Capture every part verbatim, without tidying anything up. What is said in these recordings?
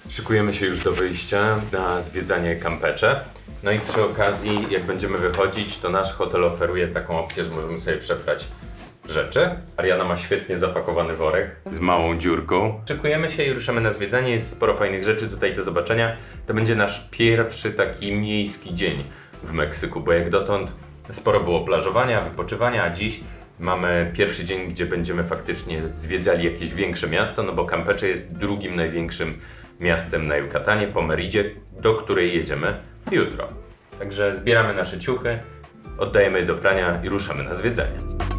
Szykujemy się już do wyjścia na zwiedzanie Campeche. No i przy okazji, jak będziemy wychodzić, to nasz hotel oferuje taką opcję, że możemy sobie przebrać rzeczy. Ariana ma świetnie zapakowany worek z małą dziurką. Szykujemy się i ruszamy na zwiedzanie. Jest sporo fajnych rzeczy tutaj do zobaczenia. To będzie nasz pierwszy taki miejski dzień w Meksyku, bo jak dotąd sporo było plażowania, wypoczywania, a dziś mamy pierwszy dzień, gdzie będziemy faktycznie zwiedzali jakieś większe miasto, no bo Campeche jest drugim największym miastem na Yucatanie po Meridzie, do której jedziemy jutro. Także zbieramy nasze ciuchy, oddajemy je do prania i ruszamy na zwiedzanie.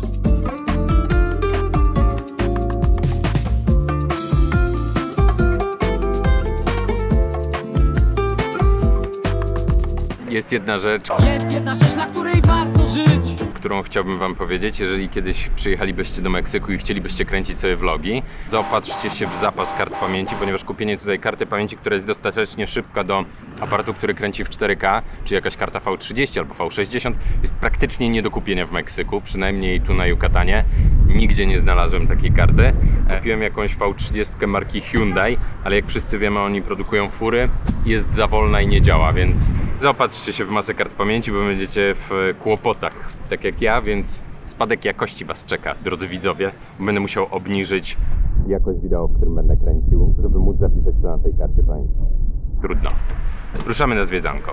Jest jedna rzecz, Jest jedna rzecz, na której warto żyć, którą chciałbym wam powiedzieć. Jeżeli kiedyś przyjechalibyście do Meksyku i chcielibyście kręcić sobie vlogi, zaopatrzcie się w zapas kart pamięci, ponieważ kupienie tutaj karty pamięci, która jest dostatecznie szybka do aparatu, który kręci w cztery K, czy jakaś karta V trzydzieści albo V sześćdziesiąt, jest praktycznie nie do kupienia w Meksyku, przynajmniej tu na Yucatanie. Nigdzie nie znalazłem takiej karty. Kupiłem jakąś V trzydzieści marki Hyundai, ale jak wszyscy wiemy, oni produkują fury, jest za wolna i nie działa, więc zaopatrzcie się w masę kart pamięci, bo będziecie w kłopotach, tak jak ja, więc spadek jakości was czeka, drodzy widzowie. Będę musiał obniżyć jakość wideo, w którym będę kręcił, żeby móc zapisać to na tej karcie pamięci. Trudno. Ruszamy na zwiedzanko.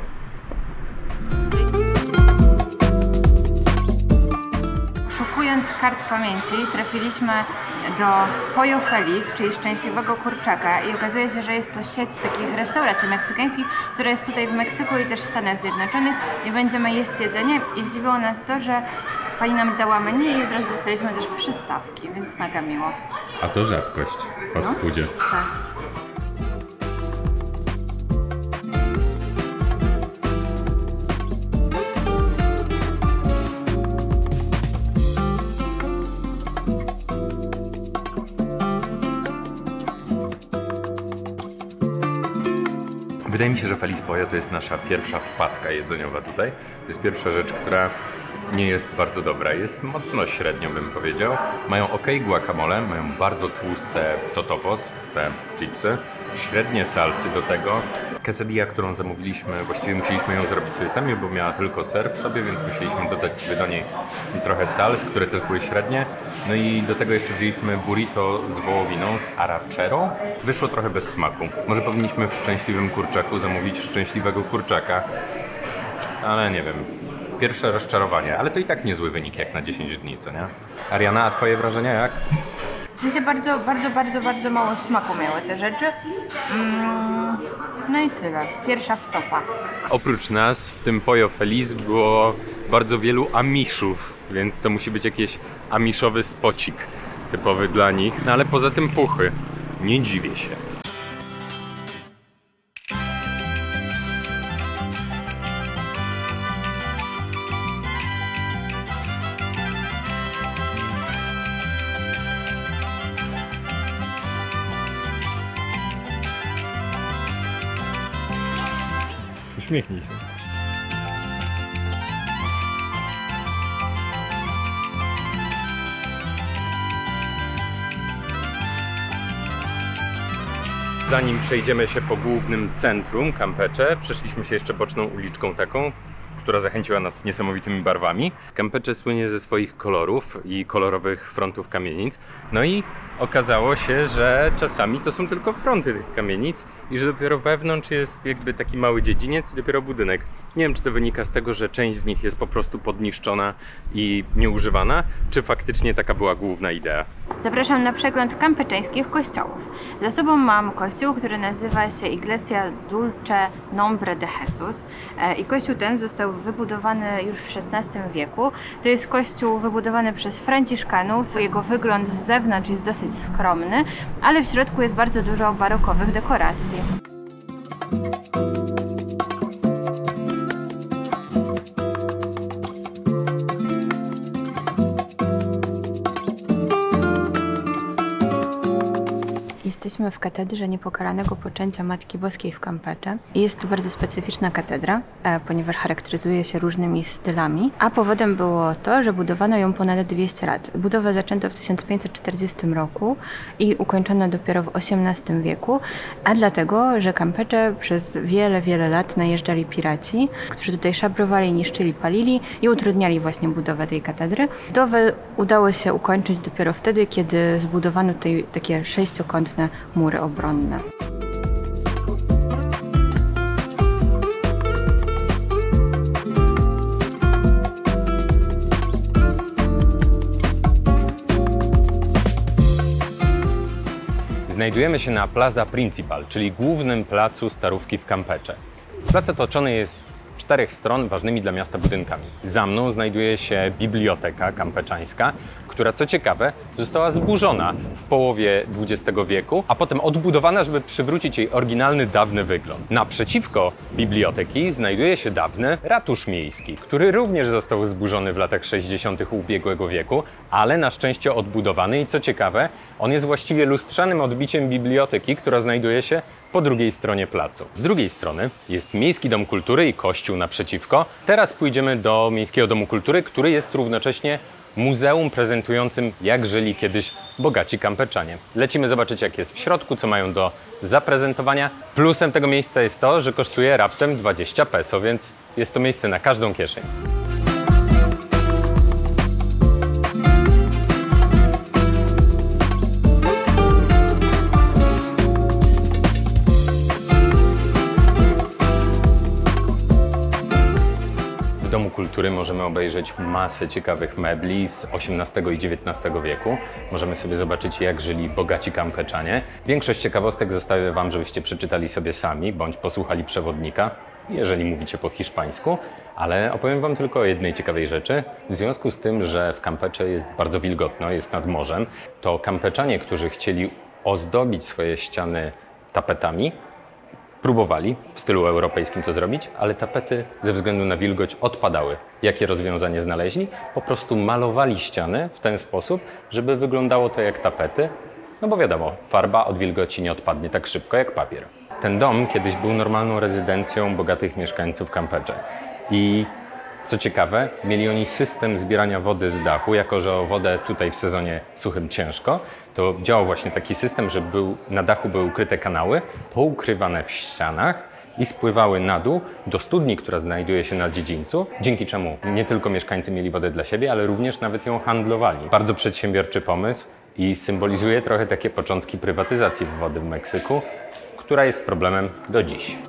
Szukując kart pamięci, trafiliśmy do Pollo Feliz, czyli Szczęśliwego Kurczaka, i okazuje się, że jest to sieć takich restauracji meksykańskich, która jest tutaj w Meksyku i też w Stanach Zjednoczonych, i będziemy jeść jedzenie, i zdziwiło nas to, że pani nam dała menu i od razu dostaliśmy też przystawki, więc mega miło. A to rzadkość w fast foodzie. No, tak. Wydaje mi się, że Feliz Pollo to jest nasza pierwsza wpadka jedzeniowa tutaj. To jest pierwsza rzecz, która nie jest bardzo dobra. Jest mocno średnio, bym powiedział. Mają ok guacamole, mają bardzo tłuste totopos, te chipsy, średnie salsy do tego. Quesadilla, którą zamówiliśmy, właściwie musieliśmy ją zrobić sobie sami, bo miała tylko ser w sobie, więc musieliśmy dodać sobie do niej trochę sals, które też były średnie. No i do tego jeszcze wzięliśmy burrito z wołowiną, z arrachero. Wyszło trochę bez smaku. Może powinniśmy w Szczęśliwym Kurczaku zamówić Szczęśliwego Kurczaka, ale nie wiem. Pierwsze rozczarowanie, ale to i tak niezły wynik jak na dziesięć dni, co nie? Ariana, a twoje wrażenia jak? Wiecie, bardzo, bardzo, bardzo, bardzo mało smaku miały te rzeczy. Mm, no i tyle. Pierwsza wtopa. Oprócz nas w tym Pollo Feliz było bardzo wielu Amishów, więc to musi być jakiś amiszowy spocik typowy dla nich. No ale poza tym puchy. Nie dziwię się. Uśmiechnij się. Zanim przejdziemy się po głównym centrum Campeche, przeszliśmy się jeszcze boczną uliczką taką, która zachęciła nas niesamowitymi barwami. Campeche słynie ze swoich kolorów i kolorowych frontów kamienic. No i okazało się, że czasami to są tylko fronty tych kamienic i że dopiero wewnątrz jest jakby taki mały dziedziniec i dopiero budynek. Nie wiem, czy to wynika z tego, że część z nich jest po prostu podniszczona i nieużywana, czy faktycznie taka była główna idea. Zapraszam na przegląd kampeczeńskich kościołów. Za sobą mam kościół, który nazywa się Iglesia Dulce Nombre de Jesus, i kościół ten został wybudowany już w szesnastym wieku. To jest kościół wybudowany przez Franciszkanów. Jego wygląd z zewnątrz jest dosyć skromny, ale w środku jest bardzo dużo barokowych dekoracji. Jesteśmy w katedrze Niepokalanego Poczęcia Matki Boskiej w Campeche. Jest to bardzo specyficzna katedra, ponieważ charakteryzuje się różnymi stylami, a powodem było to, że budowano ją ponad dwieście lat. Budowę zaczęto w tysiąc pięćset czterdziestym roku i ukończono dopiero w osiemnastym wieku, a dlatego, że Campeche przez wiele, wiele lat najeżdżali piraci, którzy tutaj szabrowali, niszczyli, palili i utrudniali właśnie budowę tej katedry. Budowę udało się ukończyć dopiero wtedy, kiedy zbudowano tutaj takie sześciokątne mury obronne. Znajdujemy się na Plaza Principal, czyli głównym placu Starówki w Campeche. Plac otoczony jest z czterech stron ważnymi dla miasta budynkami. Za mną znajduje się biblioteka kampeczańska, która co ciekawe została zburzona w połowie dwudziestego wieku, a potem odbudowana, żeby przywrócić jej oryginalny, dawny wygląd. Naprzeciwko biblioteki znajduje się dawny ratusz miejski, który również został zburzony w latach sześćdziesiątych ubiegłego wieku, ale na szczęście odbudowany i co ciekawe, on jest właściwie lustrzanym odbiciem biblioteki, która znajduje się po drugiej stronie placu. Z drugiej strony jest Miejski Dom Kultury i kościół naprzeciwko. Teraz pójdziemy do Miejskiego Domu Kultury, który jest równocześnie muzeum prezentującym, jak żyli kiedyś bogaci Campeczanie. Lecimy zobaczyć, jak jest w środku, co mają do zaprezentowania. Plusem tego miejsca jest to, że kosztuje raptem dwadzieścia peso, więc jest to miejsce na każdą kieszeń. W Domu Kultury możemy obejrzeć masę ciekawych mebli z osiemnastego i dziewiętnastego wieku. Możemy sobie zobaczyć, jak żyli bogaci Campeczanie. Większość ciekawostek zostawię Wam, żebyście przeczytali sobie sami, bądź posłuchali przewodnika, jeżeli mówicie po hiszpańsku. Ale opowiem Wam tylko o jednej ciekawej rzeczy. W związku z tym, że w Campeche jest bardzo wilgotno, jest nad morzem, to Campeczanie, którzy chcieli ozdobić swoje ściany tapetami, próbowali w stylu europejskim to zrobić, ale tapety ze względu na wilgoć odpadały. Jakie rozwiązanie znaleźli? Po prostu malowali ściany w ten sposób, żeby wyglądało to jak tapety. No bo wiadomo, farba od wilgoci nie odpadnie tak szybko jak papier. Ten dom kiedyś był normalną rezydencją bogatych mieszkańców Campeche. I co ciekawe, mieli oni system zbierania wody z dachu, jako że o wodę tutaj w sezonie suchym ciężko, to działał właśnie taki system, że był, na dachu były ukryte kanały, poukrywane w ścianach i spływały na dół do studni, która znajduje się na dziedzińcu, dzięki czemu nie tylko mieszkańcy mieli wodę dla siebie, ale również nawet ją handlowali. Bardzo przedsiębiorczy pomysł i symbolizuje trochę takie początki prywatyzacji wody w Meksyku, która jest problemem do dziś.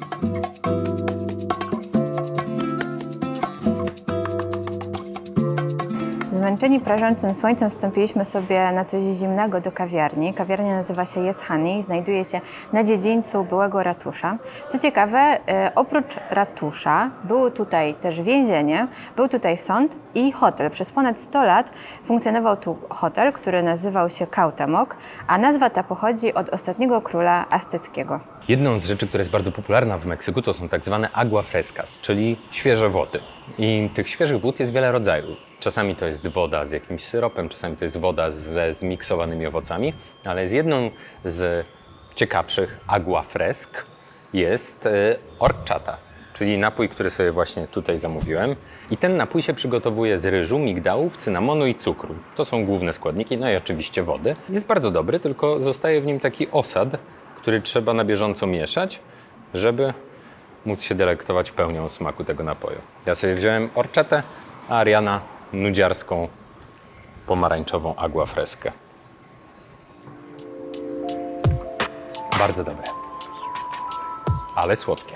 Zmęczeni prażącym słońcem wstąpiliśmy sobie na coś zimnego do kawiarni. Kawiarnia nazywa się Yes Honey i znajduje się na dziedzińcu byłego ratusza. Co ciekawe, oprócz ratusza było tutaj też więzienie, był tutaj sąd i hotel. Przez ponad sto lat funkcjonował tu hotel, który nazywał się Cuauhtémoc, a nazwa ta pochodzi od ostatniego króla azteckiego. Jedną z rzeczy, która jest bardzo popularna w Meksyku, to są tak zwane agua frescas, czyli świeże wody. I tych świeżych wód jest wiele rodzajów. Czasami to jest woda z jakimś syropem, czasami to jest woda ze zmiksowanymi owocami, ale z jedną z ciekawszych agua fresque jest y, horchata, czyli napój, który sobie właśnie tutaj zamówiłem. I ten napój się przygotowuje z ryżu, migdałów, cynamonu i cukru. To są główne składniki, no i oczywiście wody. Jest bardzo dobry, tylko zostaje w nim taki osad, który trzeba na bieżąco mieszać, żeby móc się delektować pełnią smaku tego napoju. Ja sobie wziąłem horchatę, a Ariana nudziarską, pomarańczową agua freskę. Bardzo dobre, ale słodkie.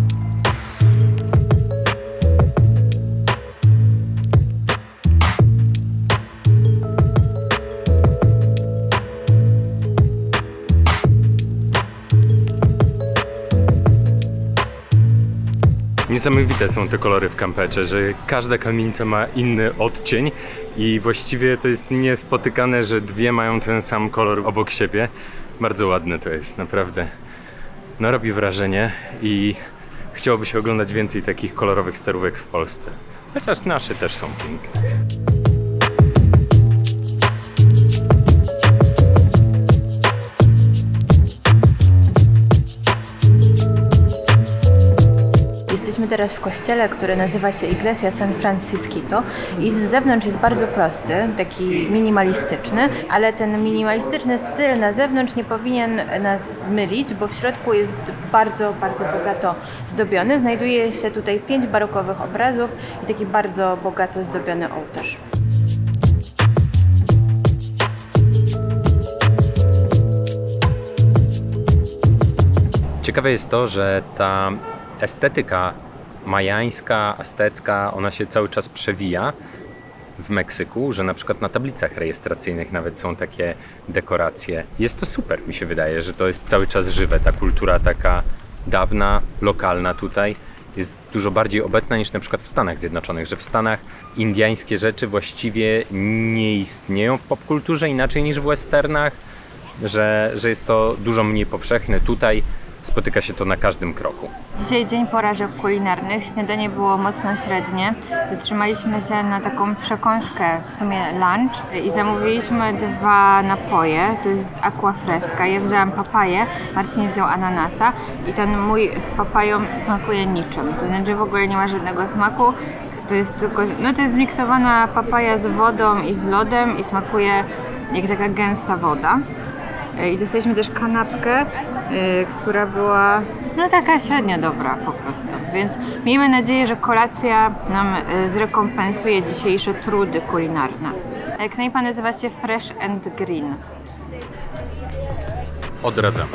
Niesamowite są te kolory w Campeche, że każda kamienica ma inny odcień i właściwie to jest niespotykane, że dwie mają ten sam kolor obok siebie. Bardzo ładne to jest, naprawdę. No robi wrażenie i chciałoby się oglądać więcej takich kolorowych starówek w Polsce. Chociaż nasze też są piękne. teraz w kościele, który nazywa się Iglesia San Francisquito i z zewnątrz jest bardzo prosty, taki minimalistyczny, ale ten minimalistyczny styl na zewnątrz nie powinien nas zmylić, bo w środku jest bardzo, bardzo bogato zdobiony. Znajduje się tutaj pięć barokowych obrazów i taki bardzo bogato zdobiony ołtarz. Ciekawe jest to, że ta estetyka majańska, aztecka, ona się cały czas przewija w Meksyku, że na przykład na tablicach rejestracyjnych nawet są takie dekoracje. Jest to super, mi się wydaje, że to jest cały czas żywe. Ta kultura taka dawna, lokalna tutaj jest dużo bardziej obecna niż na przykład w Stanach Zjednoczonych, że w Stanach indyjskie rzeczy właściwie nie istnieją w popkulturze inaczej niż w westernach, że, że jest to dużo mniej powszechne. Tutaj spotyka się to na każdym kroku. Dzisiaj dzień porażek kulinarnych. Śniadanie było mocno średnie. Zatrzymaliśmy się na taką przekąskę, w sumie lunch, i zamówiliśmy dwa napoje. To jest aqua fresca. Ja wzięłam papaję, Marcin wziął ananasa i ten mój z papają smakuje niczym. To znaczy w ogóle nie ma żadnego smaku. To jest tylko, no to jest zmiksowana papaja z wodą i z lodem i smakuje jak taka gęsta woda. I dostaliśmy też kanapkę, yy, która była no taka średnio dobra po prostu, więc miejmy nadzieję, że kolacja nam yy, zrekompensuje dzisiejsze trudy kulinarne. Knajpa nazywa się Fresh and Green. Odradzamy.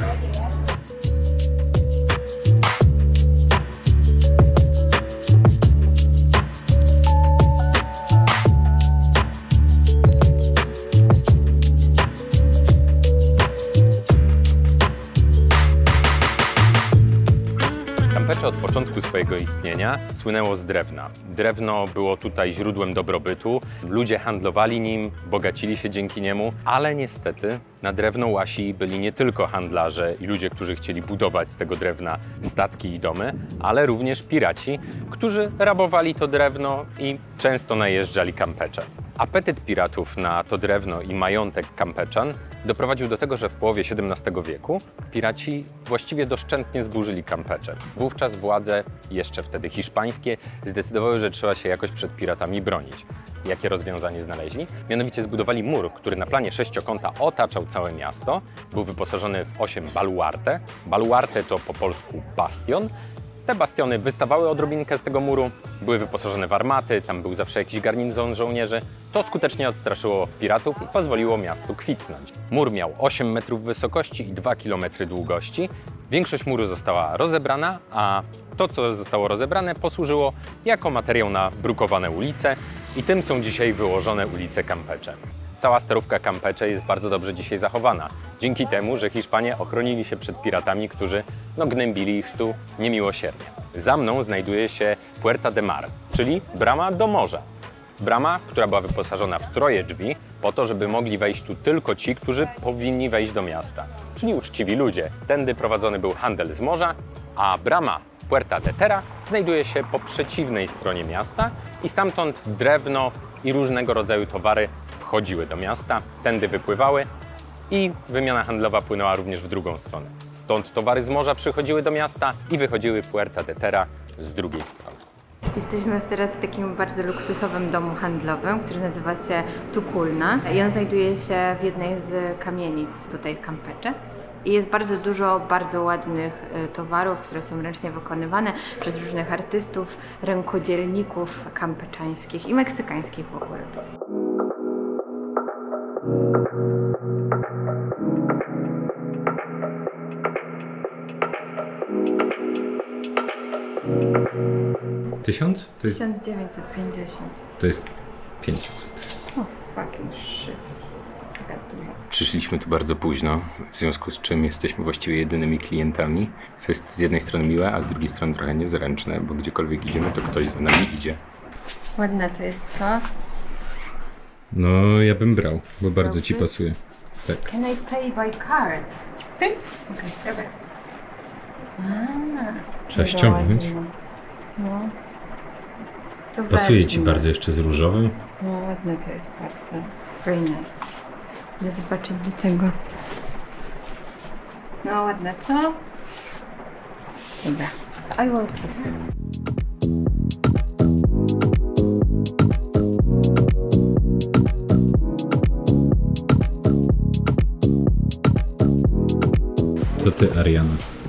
Campeche od początku swojego istnienia słynęło z drewna. Drewno było tutaj źródłem dobrobytu, ludzie handlowali nim, bogacili się dzięki niemu, ale niestety na drewno łasi byli nie tylko handlarze i ludzie, którzy chcieli budować z tego drewna statki i domy, ale również piraci, którzy rabowali to drewno i często najeżdżali Campeche. Apetyt piratów na to drewno i majątek Campeczan doprowadził do tego, że w połowie siedemnastego wieku piraci właściwie doszczętnie zburzyli Campeche. Wówczas władze, jeszcze wtedy hiszpańskie, zdecydowały, że trzeba się jakoś przed piratami bronić. Jakie rozwiązanie znaleźli? Mianowicie zbudowali mur, który na planie sześciokąta otaczał całe miasto. Był wyposażony w osiem baluarte. Baluarte to po polsku bastion. Te bastiony wystawały odrobinkę z tego muru, były wyposażone w armaty, tam był zawsze jakiś garnizon żołnierzy. To skutecznie odstraszyło piratów i pozwoliło miastu kwitnąć. Mur miał osiem metrów wysokości i dwa kilometry długości. Większość muru została rozebrana, a to, co zostało rozebrane, posłużyło jako materiał na brukowane ulice i tym są dzisiaj wyłożone ulice Campeche. Cała sterówka Campeche jest bardzo dobrze dzisiaj zachowana, dzięki temu, że Hiszpanie ochronili się przed piratami, którzy no, gnębili ich tu niemiłosiernie. Za mną znajduje się Puerta de Mar, czyli brama do morza. Brama, która była wyposażona w troje drzwi, po to, żeby mogli wejść tu tylko ci, którzy powinni wejść do miasta, czyli uczciwi ludzie. Tędy prowadzony był handel z morza, a brama Puerta de Terra znajduje się po przeciwnej stronie miasta i stamtąd drewno i różnego rodzaju towary wchodziły do miasta, tędy wypływały i wymiana handlowa płynęła również w drugą stronę. Stąd towary z morza przychodziły do miasta i wychodziły Puerta de Terra z drugiej strony. Jesteśmy teraz w takim bardzo luksusowym domu handlowym, który nazywa się Tukulna i on znajduje się w jednej z kamienic tutaj w Campeche. I jest bardzo dużo bardzo ładnych towarów, które są ręcznie wykonywane przez różnych artystów, rękodzielników kampeczańskich i meksykańskich w ogóle. Tysiąc? To jest, tysiąc dziewięćset pięćdziesiąt. to jest pięćset. O, fucking shit. Taka duża. Przyszliśmy tu bardzo późno, w związku z czym jesteśmy właściwie jedynymi klientami, co jest z jednej strony miłe, a z drugiej strony trochę niezręczne, bo gdziekolwiek idziemy, to ktoś za nami idzie. Ładne to jest, co? No, ja bym brał, bo bardzo ci Dobrze. pasuje. Tak. Can I pay by card? Si? Okej, dobra. Trzeba ściągnąć. No. To Pasuje ci wezmę. bardzo jeszcze z różowym. No, ładne to jest bardzo. Very nice. Idę zobaczyć do tego. No, ładne, co? Dobra. I will keep it. To ty, Ariana.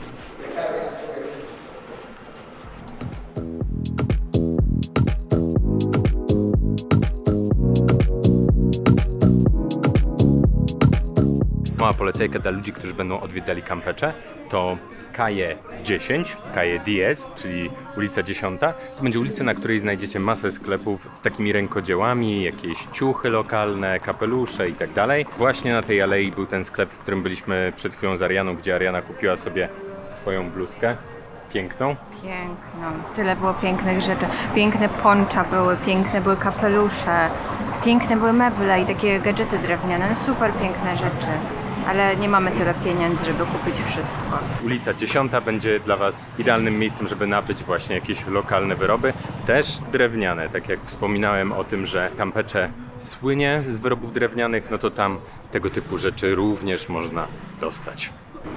Mała polecajka dla ludzi, którzy będą odwiedzali Campeche, to Calle dziesięć, Calle diez, czyli ulica dziesiąta. To będzie ulica, na której znajdziecie masę sklepów z takimi rękodziełami, jakieś ciuchy lokalne, kapelusze i tak dalej. Właśnie na tej alei był ten sklep, w którym byliśmy przed chwilą z Arianą, gdzie Ariana kupiła sobie swoją bluzkę. Piękną. Piękną. Tyle było pięknych rzeczy. Piękne poncza były, piękne były kapelusze, piękne były meble i takie gadżety drewniane. No super piękne rzeczy. Ale nie mamy tyle pieniędzy, żeby kupić wszystko. Ulica dziesiąta będzie dla Was idealnym miejscem, żeby nabyć właśnie jakieś lokalne wyroby, też drewniane. Tak jak wspominałem o tym, że Campeche słynie z wyrobów drewnianych, no to tam tego typu rzeczy również można dostać.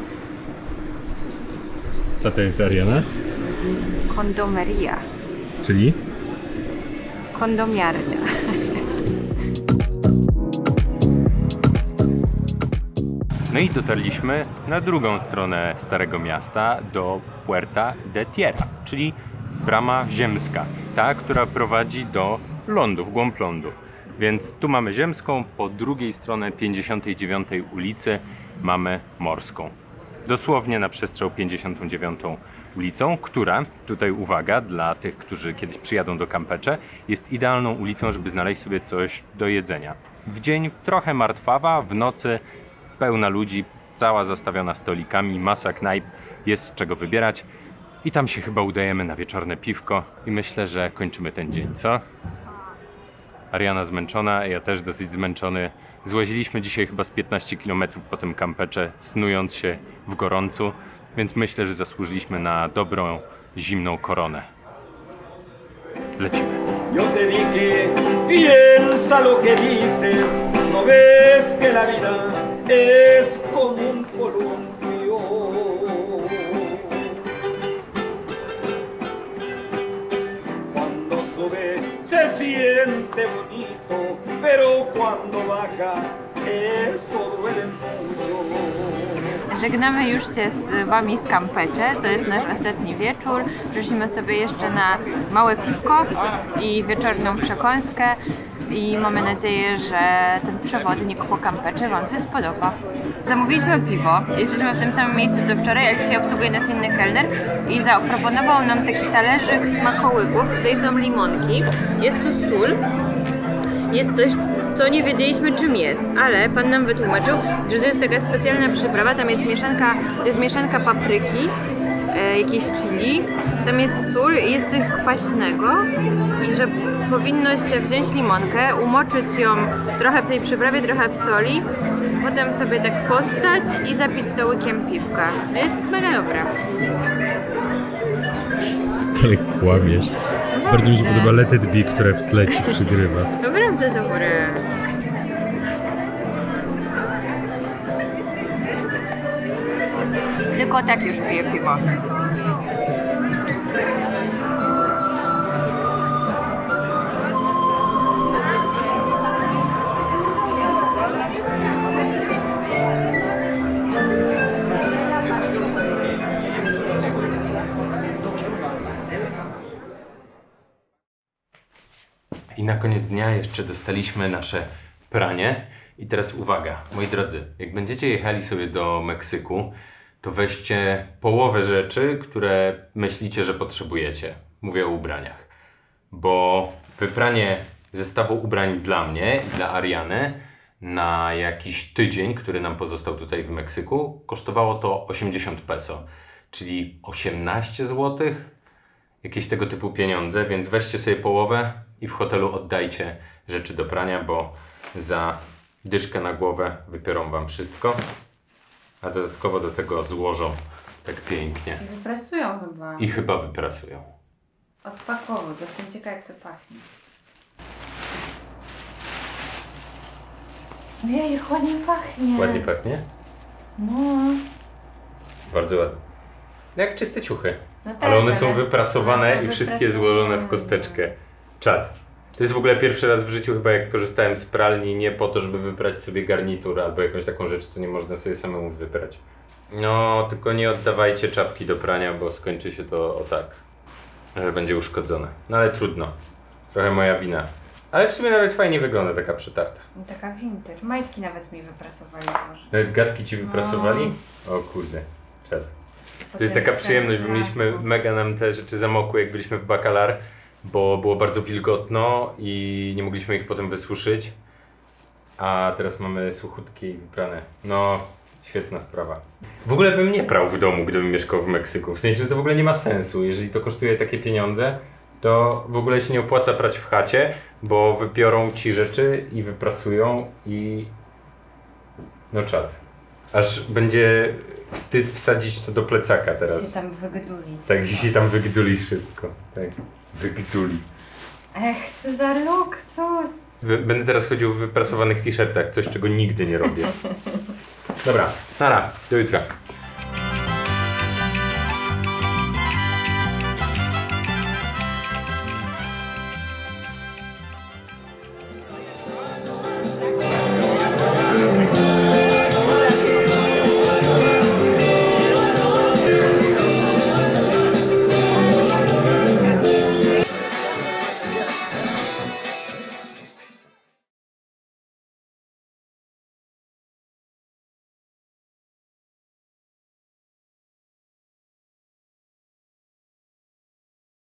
Co to jest, Ariana? Kondomeria. Czyli? Kondomiarnia. No i dotarliśmy na drugą stronę Starego Miasta, do Puerta de Tierra, czyli brama ziemska, ta, która prowadzi do lądu, w głąb lądu. Więc tu mamy ziemską, po drugiej stronie pięćdziesiątej dziewiątej ulicy mamy morską. Dosłownie na przestrzał pięćdziesiątą dziewiątą ulicą, która, tutaj uwaga, dla tych, którzy kiedyś przyjadą do Campeche, jest idealną ulicą, żeby znaleźć sobie coś do jedzenia. W dzień trochę martwawa, w nocy pełna ludzi, cała zastawiona stolikami, masa knajp, jest z czego wybierać. I tam się chyba udajemy na wieczorne piwko i myślę, że kończymy ten dzień, co? Ariana zmęczona, ja też dosyć zmęczony. Złaziliśmy dzisiaj chyba z piętnaście kilometrów po tym Campeche, snując się w gorącu, więc myślę, że zasłużyliśmy na dobrą, zimną koronę. Lecimy. Yo te dije, piensa lo que dices, no ves que la vida es como un columpio. Cuando sube se siente bonito, pero cuando baja eso duele mucho. Żegnamy już się z Wami z Campeche. To jest nasz ostatni wieczór. Przyszliśmy sobie jeszcze na małe piwko i wieczorną przekąskę i mamy nadzieję, że ten przewodnik po Campeche Wam się spodoba. Zamówiliśmy piwo. Jesteśmy w tym samym miejscu co wczoraj, ale dzisiaj obsługuje nas inny kelner i zaproponował nam taki talerzyk smakołyków. Tutaj są limonki, jest tu sól, jest coś, co nie wiedzieliśmy czym jest, ale pan nam wytłumaczył, że to jest taka specjalna przyprawa, tam jest mieszanka, to jest mieszanka papryki, e, jakieś chili, tam jest sól i jest coś kwaśnego i że powinno się wziąć limonkę, umoczyć ją trochę w tej przyprawie, trochę w soli, potem sobie tak possać i zapić to łykiem piwka. To jest mega dobre. Ale kłamiesz. Bardzo mi się podoba Let It Be, które w tle ci przygrywa. Naprawdę dobre. Tylko tak już piję piwo. I na koniec dnia jeszcze dostaliśmy nasze pranie. I teraz uwaga, moi drodzy, jak będziecie jechali sobie do Meksyku, to weźcie połowę rzeczy, które myślicie, że potrzebujecie. Mówię o ubraniach. Bo wypranie zestawu ubrań dla mnie i dla Ariany na jakiś tydzień, który nam pozostał tutaj w Meksyku, kosztowało to osiemdziesiąt peso, czyli osiemnaście złotych, jakieś tego typu pieniądze, więc weźcie sobie połowę i w hotelu oddajcie rzeczy do prania, bo za dyszkę na głowę wypiorą wam wszystko, a dodatkowo do tego złożą tak pięknie. I wyprasują chyba. I chyba wyprasują. Odpakowo, to jestem ciekawa jak to pachnie. Ojej, ładnie pachnie. Ładnie pachnie? No. Bardzo ładnie. Jak czyste ciuchy. No tak, ale one są ale wyprasowane one są i wszystkie wyprasowane. złożone w kosteczkę. Czad. To jest w ogóle pierwszy raz w życiu chyba, jak korzystałem z pralni nie po to, żeby wyprać sobie garnitur albo jakąś taką rzecz, co nie można sobie samemu wyprać. No, tylko nie oddawajcie czapki do prania, bo skończy się to o tak, że będzie uszkodzone. No ale trudno. Trochę moja wina. Ale w sumie nawet fajnie wygląda taka przetarta. Taka vintage. Majtki nawet mi wyprasowali może. Nawet gadki ci wyprasowali? O kurde, czad. To jest taka Potem przyjemność, bo tak, mieliśmy, no. mega nam te rzeczy zamokły, jak byliśmy w Bakalar, bo było bardzo wilgotno i nie mogliśmy ich potem wysuszyć. A teraz mamy suchutkie i wyprane. No, świetna sprawa. W ogóle bym nie prał w domu, gdybym mieszkał w Meksyku. W sensie, że to w ogóle nie ma sensu. Jeżeli to kosztuje takie pieniądze, to w ogóle się nie opłaca prać w chacie, bo wypiorą ci rzeczy i wyprasują i... No czad. Aż będzie wstyd wsadzić to do plecaka Się teraz. tam wygduli. Tak, jeśli tam wygduli wszystko. Tak, wygduli. Ech, co za luksus. Wy- Będę teraz chodził w wyprasowanych t-shirtach, coś czego nigdy nie robię. Dobra, nara, do jutra.